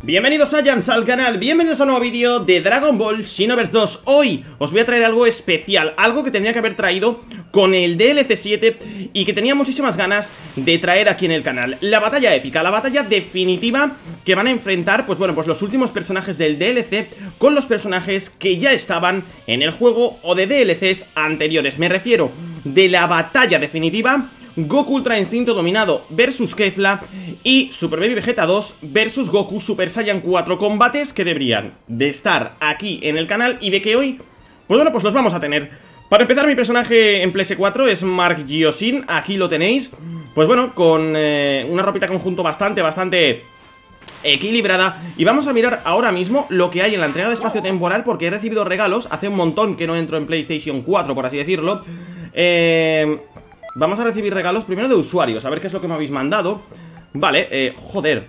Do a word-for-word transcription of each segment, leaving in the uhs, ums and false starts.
Bienvenidos a Jans al canal, bienvenidos a un nuevo vídeo de Dragon Ball Xenoverse dos. Hoy os voy a traer algo especial, algo que tendría que haber traído con el D L C siete y que tenía muchísimas ganas de traer aquí en el canal. La batalla épica, la batalla definitiva que van a enfrentar, pues bueno, pues los últimos personajes del D L C con los personajes que ya estaban en el juego o de D L Cs anteriores. Me refiero de la batalla definitiva Goku Ultra Instinto Dominado versus Kefla y Super Baby Vegeta dos versus Goku Super Saiyan cuatro. Combates que deberían de estar aquí en el canal y de que hoy, pues bueno, pues los vamos a tener. Para empezar, mi personaje en P S cuatro es Mark Geosin, aquí lo tenéis. Pues bueno, con eh, una ropita conjunto bastante, bastante equilibrada. Y vamos a mirar ahora mismo lo que hay en la entrega de espacio temporal, porque he recibido regalos. Hace un montón que no entro en PlayStation cuatro, por así decirlo. Eh... Vamos a recibir regalos primero de usuarios, a ver qué es lo que me habéis mandado. Vale, eh, joder.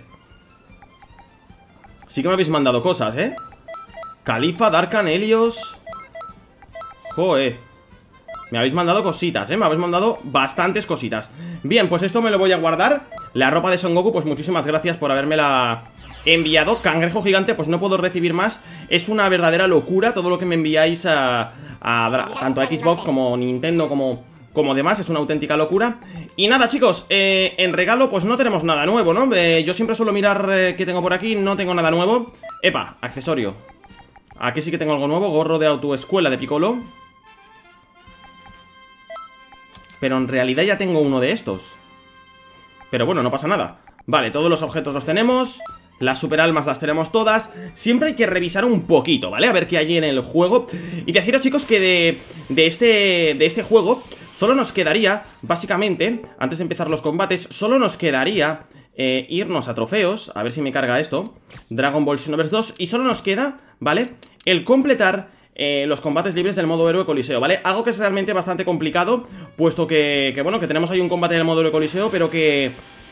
Sí que me habéis mandado cosas, ¿eh? Califa, Darkan, Helios. Joder. Me habéis mandado cositas, ¿eh? Me habéis mandado bastantes cositas. Bien, pues esto me lo voy a guardar. La ropa de Son Goku, pues muchísimas gracias por habérmela enviado. Cangrejo gigante, pues no puedo recibir más. Es una verdadera locura todo lo que me enviáis a, a tanto a Xbox como Nintendo como... como demás, es una auténtica locura. Y nada, chicos, eh, en regalo pues no tenemos nada nuevo, ¿no? Eh, yo siempre suelo mirar eh, qué tengo por aquí, no tengo nada nuevo. Epa, accesorio. Aquí sí que tengo algo nuevo, gorro de autoescuela de Piccolo. Pero en realidad ya tengo uno de estos. Pero bueno, no pasa nada. Vale, todos los objetos los tenemos. Las super almas las tenemos todas. Siempre hay que revisar un poquito, ¿vale? A ver qué hay en el juego. Y deciros, chicos, que de, de, este, de este juego solo nos quedaría, básicamente, antes de empezar los combates, solo nos quedaría eh, irnos a trofeos. A ver si me carga esto. Dragon Ball Xenoverse dos. Y solo nos queda, ¿vale? El completar eh, los combates libres del modo héroe coliseo, ¿vale? Algo que es realmente bastante complicado, puesto que, que bueno, que tenemos ahí un combate en el modo héroe coliseo, pero que...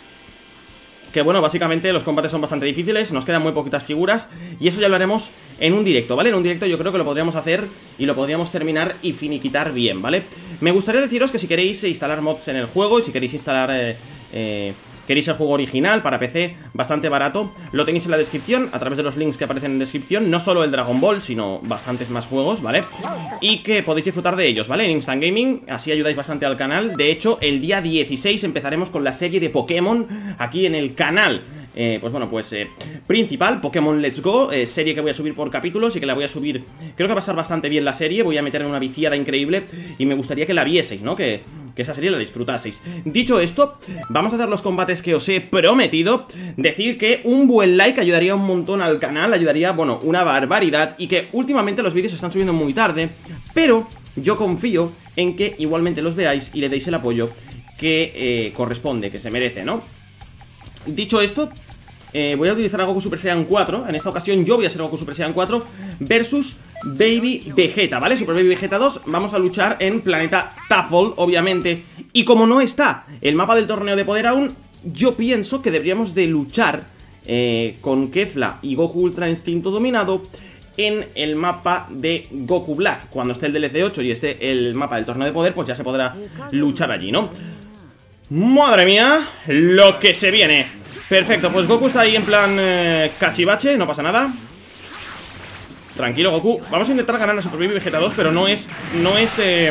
Que bueno, básicamente los combates son bastante difíciles, nos quedan muy poquitas figuras y eso ya lo haremos en un directo, ¿vale? En un directo yo creo que lo podríamos hacer y lo podríamos terminar y finiquitar bien, ¿vale? Me gustaría deciros que si queréis instalar mods en el juego y si queréis instalar... Eh, eh, queréis el juego original para P C, bastante barato, lo tenéis en la descripción, a través de los links que aparecen en descripción, no solo el Dragon Ball, sino bastantes más juegos, ¿vale? Y que podéis disfrutar de ellos, ¿vale? En Instant Gaming, así ayudáis bastante al canal. De hecho, el día dieciséis empezaremos con la serie de Pokémon aquí en el canal. Eh, pues bueno, pues eh, principal, Pokémon Let's Go, eh, serie que voy a subir por capítulos y que la voy a subir, creo que va a estar bastante bien la serie, voy a meter en una viciada increíble y me gustaría que la vieseis, ¿no? Que, que esa serie la disfrutaseis. Dicho esto, vamos a hacer los combates que os he prometido. Decir que un buen like ayudaría un montón al canal, ayudaría, bueno, una barbaridad, y que últimamente los vídeos se están subiendo muy tarde, pero yo confío en que igualmente los veáis y le deis el apoyo que eh, corresponde, que se merece, ¿no? Dicho esto, eh, voy a utilizar a Goku Super Saiyan cuatro. En esta ocasión yo voy a ser Goku Super Saiyan cuatro versus Baby Vegeta, ¿vale? Super Baby Vegeta dos. Vamos a luchar en planeta Tafol, obviamente. Y como no está el mapa del torneo de poder aún, yo pienso que deberíamos de luchar eh, con Kefla y Goku Ultra Instinto Dominado en el mapa de Goku Black. Cuando esté el D L C ocho y esté el mapa del torneo de poder, pues ya se podrá luchar allí, ¿no? ¡Madre mía! Lo que se viene. Perfecto, pues Goku está ahí en plan eh, cachivache, no pasa nada. Tranquilo, Goku. Vamos a intentar ganar a Super Baby Vegeta dos, pero no es... No es... Eh,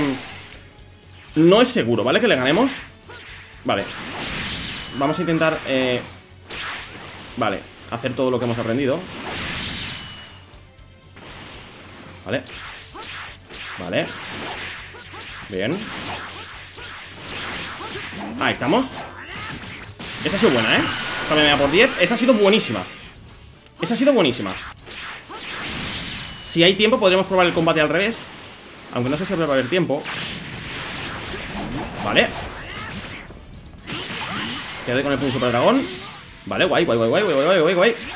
no es seguro, ¿vale? Que le ganemos. Vale. Vamos a intentar... Eh, vale, hacer todo lo que hemos aprendido. Vale. Vale. Bien. Ahí estamos. Esa ha sido buena, ¿eh? Esta me da por diez. Esa ha sido buenísima. Esa ha sido buenísima. Si hay tiempo podremos probar el combate al revés, aunque no sé si va a haber tiempo. Vale. Quedé con el Pum Super Dragón. Vale, guay, guay, guay, guay, guay, guay, guay, guay.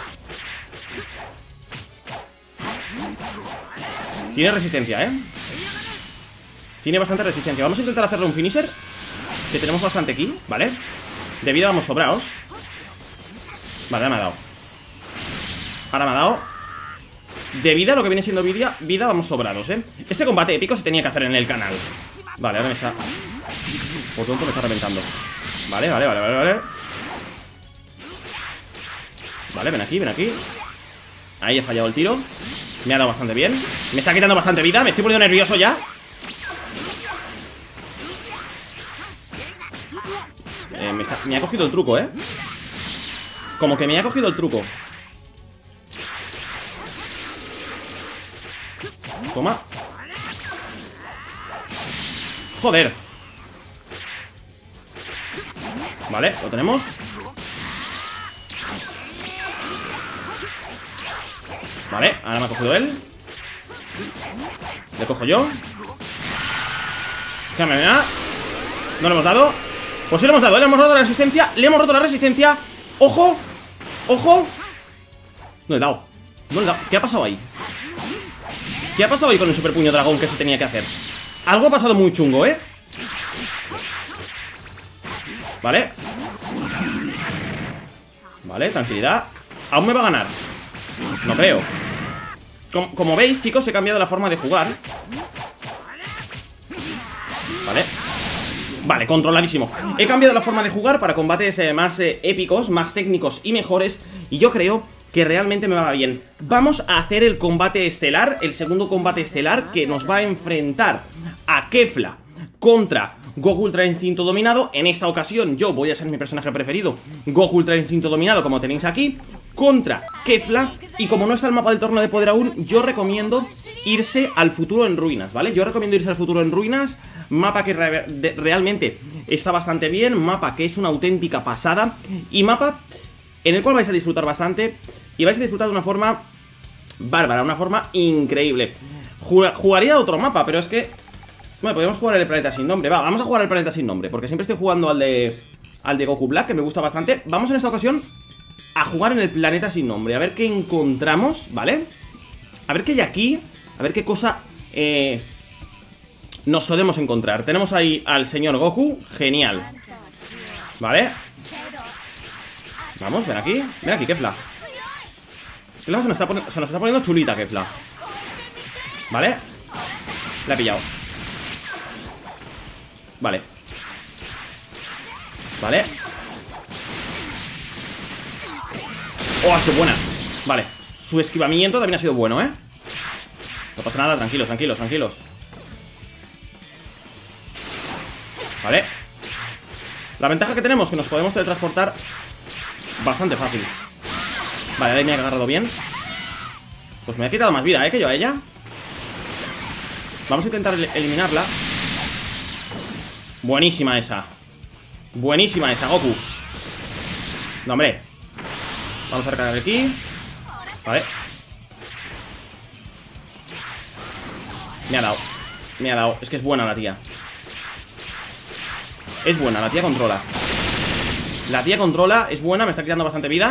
Tiene resistencia, ¿eh? Tiene bastante resistencia. Vamos a intentar hacerle un finisher, que tenemos bastante aquí, ¿vale? De vida vamos sobrados. Vale, ahora me ha dado. Ahora me ha dado. De vida, lo que viene siendo vida, vida vamos sobrados, ¿eh? Este combate épico se tenía que hacer en el canal. Vale, ahora me está... Por tonto me está reventando. Vale, vale, vale, vale, vale. Vale, ven aquí, ven aquí. Ahí he fallado el tiro. Me ha dado bastante bien. Me está quitando bastante vida, me estoy poniendo nervioso ya. eh, me, está... me ha cogido el truco, eh. Como que me ha cogido el truco. Toma. Joder. Vale, lo tenemos. Vale, ahora me ha cogido él. Le cojo yo. ¿Qué me da? ¿No le hemos dado? Pues sí le hemos dado, le hemos roto la resistencia. Le hemos roto la resistencia. ¡Ojo! ¡Ojo! No le he dado. No le he dado. ¿Qué ha pasado ahí? ¿Qué ha pasado ahí con el super puño dragón que se tenía que hacer? Algo ha pasado muy chungo, ¿eh? Vale. Vale, tranquilidad. Aún me va a ganar. No creo. Como, como veis, chicos, he cambiado la forma de jugar. Vale. Vale, controladísimo. He cambiado la forma de jugar para combates eh, más eh, épicos, más técnicos y mejores. Y yo creo que realmente me va bien. Vamos a hacer el combate estelar, el segundo combate estelar, que nos va a enfrentar a Kefla contra Goku Ultra Instinto Dominado. En esta ocasión yo voy a ser mi personaje preferido, Goku Ultra Instinto Dominado, como tenéis aquí, contra Kefla. Y como no está el mapa del torneo de poder aún, yo recomiendo irse al futuro en ruinas, ¿vale? Yo recomiendo irse al futuro en ruinas. Mapa que re de realmente está bastante bien, mapa que es una auténtica pasada, y mapa en el cual vais a disfrutar bastante. Y vais a disfrutar de una forma bárbara, una forma increíble. Jug Jugaría otro mapa, pero es que... Bueno, podemos jugar el planeta sin nombre. Va, vamos a jugar el planeta sin nombre, porque siempre estoy jugando al de... Al de Goku Black, que me gusta bastante. Vamos en esta ocasión a jugar en el planeta sin nombre. A ver qué encontramos, ¿vale? A ver qué hay aquí. A ver qué cosa eh, nos solemos encontrar. Tenemos ahí al señor Goku. Genial. Vale. Vamos, ven aquí. Ven aquí, Kefla. Kefla se nos está, se nos está poniendo chulita, Kefla. Vale. La he pillado. Vale. Vale. ¡Oh, qué buena! Vale. Su esquivamiento también ha sido bueno, ¿eh? No pasa nada, tranquilos, tranquilos, tranquilos. Vale. La ventaja que tenemos es que nos podemos teletransportar bastante fácil. Vale, ahí me ha agarrado bien. Pues me ha quitado más vida, ¿eh? Que yo a ella. Vamos a intentar eliminarla. Buenísima esa. Buenísima esa, Goku. No, hombre. Vamos a recargar aquí. Vale. Me ha dado. Me ha dado. Es que es buena la tía. Es buena, la tía controla. La tía controla, es buena, me está quitando bastante vida.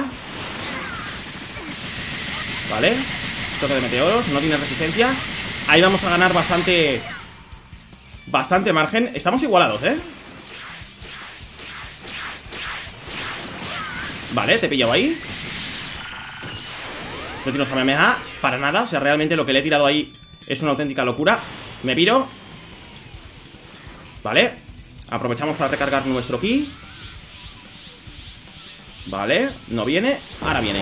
Vale. Toque de meteoros, no tiene resistencia. Ahí vamos a ganar bastante Bastante margen. Estamos igualados, ¿eh? Vale, te he pillado ahí. No tiro Kamehameha para nada, o sea, realmente lo que le he tirado ahí es una auténtica locura. Me piro. Vale. Aprovechamos para recargar nuestro ki. Vale, no viene, ahora viene.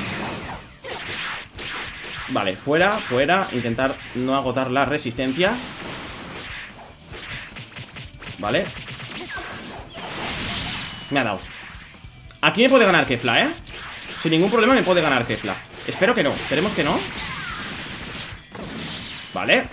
Vale, fuera, fuera. Intentar no agotar la resistencia. Vale. Me ha dado. Aquí me puede ganar Kefla, ¿eh? Sin ningún problema me puede ganar Kefla. Espero que no, esperemos que no. Vale.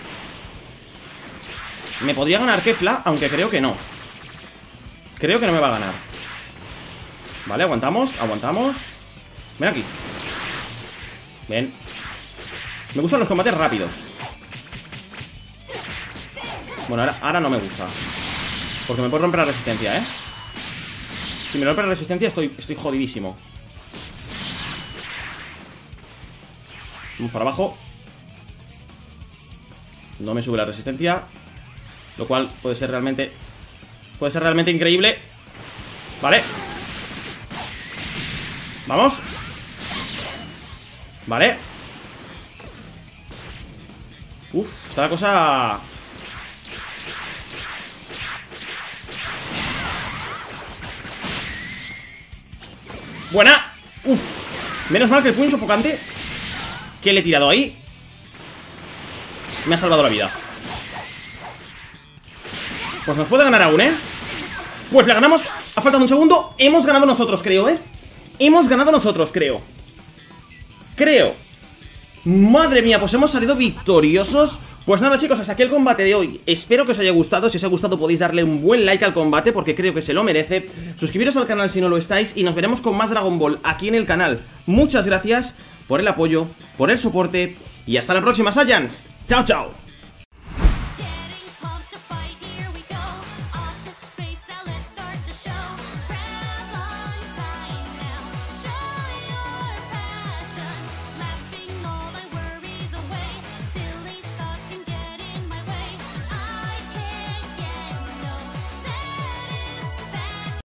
Me podría ganar Kefla, aunque creo que no. Creo que no me va a ganar. Vale, aguantamos, aguantamos. Ven aquí. Ven. Me gustan los combates rápidos. Bueno, ahora, ahora no me gusta, porque me puede romper la resistencia, ¿eh? Si me rompe la resistencia estoy, estoy jodidísimo. Vamos para abajo. No me sube la resistencia, lo cual puede ser realmente Puede ser realmente increíble. Vale. Vamos. Vale. Uf, está la cosa... Buena. Uf. Menos mal que el puño sofocante ¿Qué le he tirado ahí? Me ha salvado la vida. Pues nos puede ganar aún, ¿eh? Pues le ganamos. Ha faltado un segundo. Hemos ganado nosotros, creo, ¿eh? Hemos ganado nosotros, creo. Creo. Madre mía, pues hemos salido victoriosos. Pues nada, chicos, hasta aquí el combate de hoy. Espero que os haya gustado. Si os ha gustado podéis darle un buen like al combate, porque creo que se lo merece. Suscribiros al canal si no lo estáis. Y nos veremos con más Dragon Ball aquí en el canal. Muchas gracias por el apoyo, por el soporte. Y hasta la próxima, Saiyans. Chao, chao.